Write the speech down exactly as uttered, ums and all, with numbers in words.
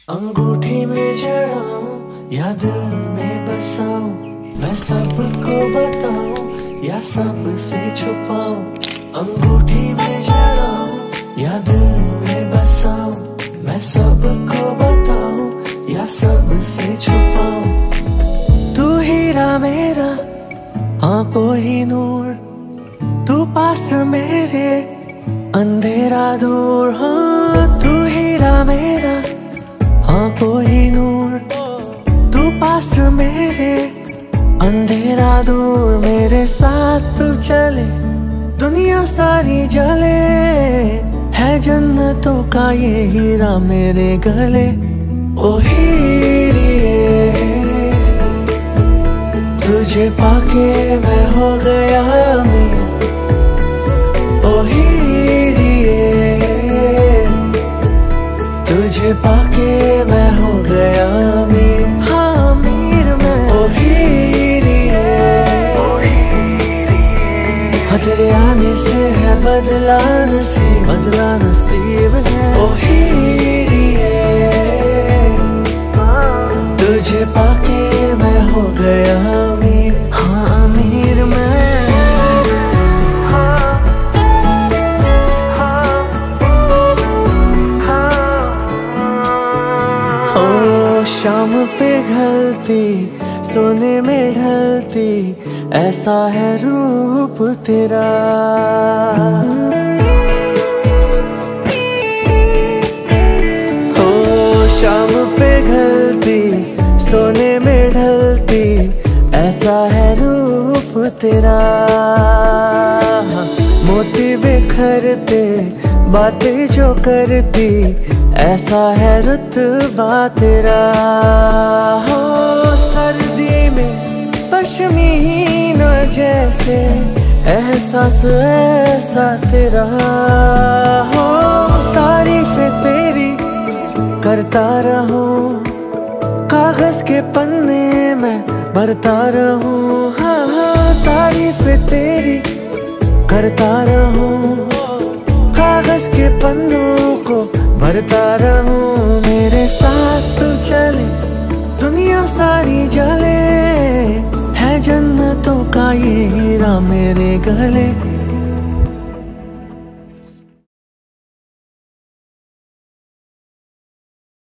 अंगूठी में जड़ाऊं या दिल में बसाऊं, मैं सबको बताऊं या सबसे छुपाऊं। अंगूठी में जड़ाऊं या दिल में बसाऊं, मैं सबको बताऊं या सबसे छुपाऊं। तू हीरा मेरा आंखों ही नूर, तू पास मेरे अंधेरा दूर। हाँ तू हीरा मेरा आंखों ही नूर, तू पास मेरे अंधेरा दूर। मेरे साथ तू चले दुनिया सारी जले, है जन्नतों का ये हीरा मेरे गले। ओ हीरिए तुझे पाके मैं हो गया अमीर। ओ हीरिए तुझे पाके मैं हो गया अमीर। हाँ अमीर मैं। ओ हीरिए हाँ तेरे आने से है बदला नसीब, बदला नसीब है। ओ हीरिए तुझे पाके मैं हो गया अमीर। हाँ अमीर मैं। शाम पे घलती सोने में ढलती, ऐसा है रूप तेरा। ओ शाम पे घलती सोने में ढलती, ऐसा है रूप तेरा। मोती बिखरते बातें जो करती, ऐसा है रुतबा तेरा। हो सर्दी में पश्मीना जैसे एहसास ऐसा तेरा। हो तारीफें तेरी करता रहूं, कागज के पन्ने में भरता रहूं। हाँ हाँ तारीफें तेरी करता रहूं, कागज के पन्नों को भरता रहूं। मेरे साथ तू चले दुनिया सारी जले, है जन्नतों का ये हीरा मेरे गले।